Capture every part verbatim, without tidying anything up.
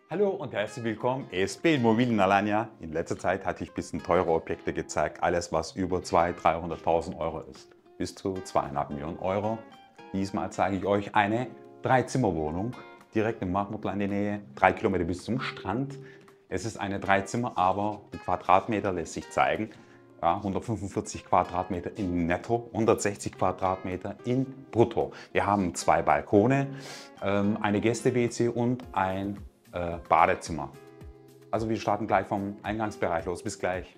Hallo und herzlich willkommen, E S P Immobilien Alanya. In letzter Zeit hatte ich ein bisschen teure Objekte gezeigt, alles was über zweihunderttausend, dreihunderttausend Euro ist, bis zu zweieinhalb Millionen Euro. Diesmal zeige ich euch eine Dreizimmerwohnung, direkt im Marktmutler in der Nähe, drei Kilometer bis zum Strand. Es ist eine Dreizimmer, aber die Quadratmeter lässt sich zeigen. Ja, hundertfünfundvierzig Quadratmeter in Netto, hundertsechzig Quadratmeter in Brutto. Wir haben zwei Balkone, ähm, eine Gäste-W C und ein äh, Badezimmer. Also wir starten gleich vom Eingangsbereich los. Bis gleich.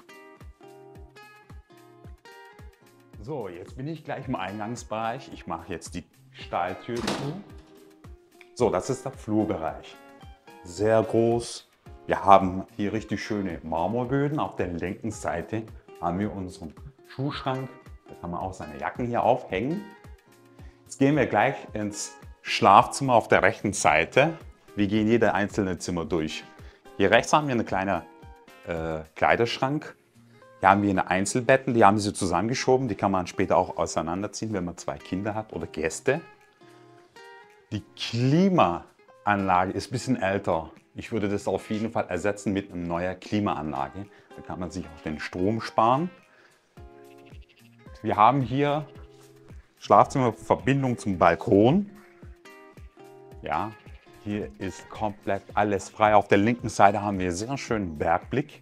So, jetzt bin ich gleich im Eingangsbereich. Ich mache jetzt die Stahltür zu. So, das ist der Flurbereich. Sehr groß. Wir haben hier richtig schöne Marmorböden. Auf der linken Seite haben wir unseren Schuhschrank. Da kann man auch seine Jacken hier aufhängen. Jetzt gehen wir gleich ins Schlafzimmer auf der rechten Seite. Wir gehen jede einzelne Zimmer durch. Hier rechts haben wir einen kleinen äh, Kleiderschrank. Hier haben wir eine Einzelbetten, die haben sie zusammengeschoben. Die kann man später auch auseinanderziehen, wenn man zwei Kinder hat oder Gäste. Die Klimaanlage ist ein bisschen älter. Ich würde das auf jeden Fall ersetzen mit einer neuen Klimaanlage. Da kann man sich auch den Strom sparen. Wir haben hier Schlafzimmerverbindung zum Balkon. Ja, hier ist komplett alles frei. Auf der linken Seite haben wir einen sehr schönen Bergblick.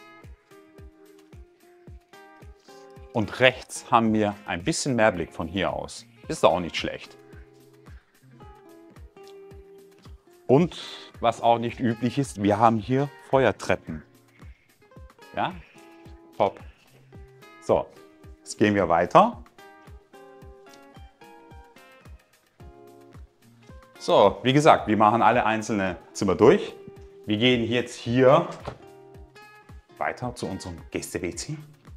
Und rechts haben wir ein bisschen mehr Blick von hier aus. Ist auch nicht schlecht. Und was auch nicht üblich ist, wir haben hier Feuertreppen. Ja, top. So, jetzt gehen wir weiter. So, wie gesagt, wir machen alle einzelnen Zimmer durch. Wir gehen jetzt hier weiter zu unserem Gäste-W C.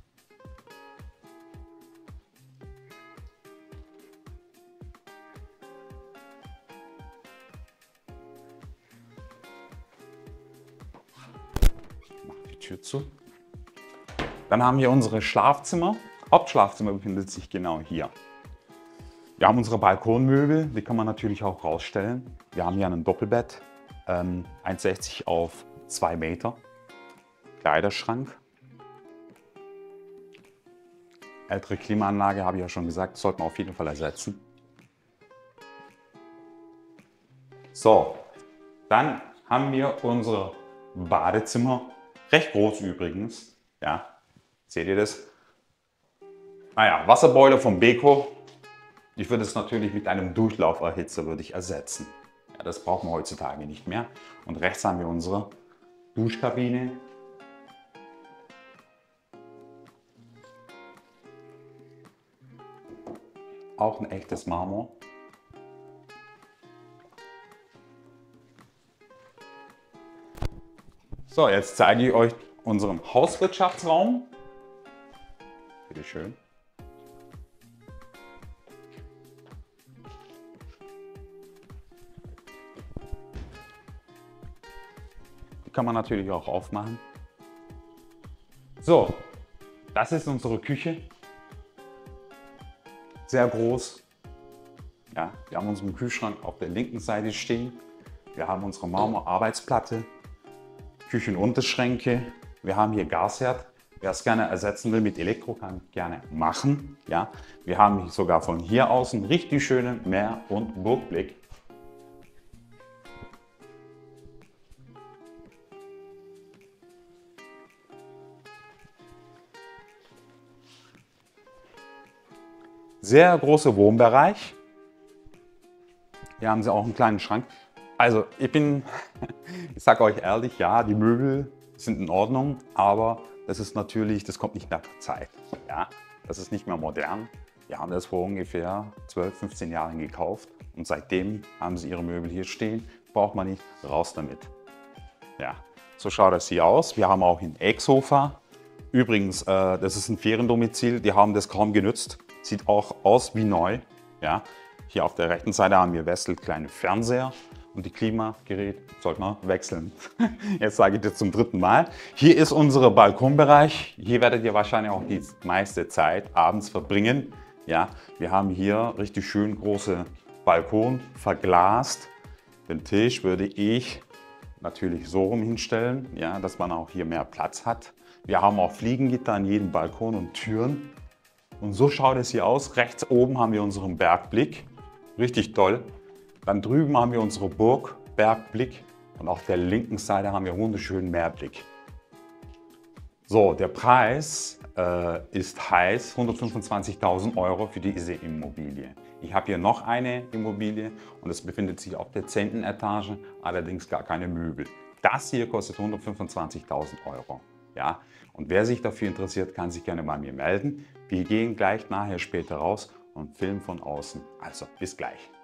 Ich mache die Tür zu. Dann haben wir unsere Schlafzimmer. Hauptschlafzimmer befindet sich genau hier. Wir haben unsere Balkonmöbel, die kann man natürlich auch rausstellen. Wir haben hier ein Doppelbett, ähm, eins sechzig auf zwei Meter, Kleiderschrank. Ältere Klimaanlage, habe ich ja schon gesagt, sollte man auf jeden Fall ersetzen. So, dann haben wir unser Badezimmer, recht groß übrigens. Ja, seht ihr das? Naja, Wasserboiler vom Beko. Ich würde es natürlich mit einem Durchlauferhitzer würde ich ersetzen. Ja, das brauchen wir heutzutage nicht mehr. Und rechts haben wir unsere Duschkabine. Auch ein echtes Marmor. So, jetzt zeige ich euch unseren Hauswirtschaftsraum. Bitte schön. Kann man natürlich auch aufmachen. So, das ist unsere Küche. Sehr groß. Ja, wir haben unseren Kühlschrank auf der linken Seite stehen. Wir haben unsere Marmorarbeitsplatte, Küchenunterschränke. Wir haben hier Gasherd. Wer es gerne ersetzen will mit Elektro, kann gerne machen. Ja, wir haben sogar von hier aus einen richtig schönen Meer- und Burgblick. Sehr großer Wohnbereich. Hier haben Sie auch einen kleinen Schrank. Also ich bin, ich sage euch ehrlich, ja, die Möbel sind in Ordnung, aber das ist natürlich, das kommt nicht nach der Zeit. Ja, das ist nicht mehr modern. Wir haben das vor ungefähr zwölf, fünfzehn Jahren gekauft und seitdem haben Sie Ihre Möbel hier stehen. Braucht man nicht, raus damit. Ja, so schaut das hier aus. Wir haben auch ein Ecksofa. Übrigens, äh, das ist ein Feriendomizil, die haben das kaum genutzt. Sieht auch aus wie neu. Ja. Hier auf der rechten Seite haben wir Wessel kleine Fernseher und die Klimagerät sollte man wechseln. Jetzt sage ich das zum dritten Mal. Hier ist unser Balkonbereich. Hier werdet ihr wahrscheinlich auch die meiste Zeit abends verbringen. Ja. Wir haben hier richtig schön große Balkon, verglast. Den Tisch würde ich natürlich so rum hinstellen, ja, dass man auch hier mehr Platz hat. Wir haben auch Fliegengitter an jedem Balkon und Türen. Und so schaut es hier aus. Rechts oben haben wir unseren Bergblick. Richtig toll. Dann drüben haben wir unsere Burg, Bergblick. Und auf der linken Seite haben wir wunderschönen Meerblick. So, der Preis äh, ist heiß, hundertfünfundzwanzigtausend Euro für diese Immobilie. Ich habe hier noch eine Immobilie und es befindet sich auf der zehnten Etage, allerdings gar keine Möbel. Das hier kostet hundertfünfundzwanzigtausend Euro. Ja? Und wer sich dafür interessiert, kann sich gerne bei mir melden. Wir gehen gleich nachher später raus und filmen von außen. Also bis gleich.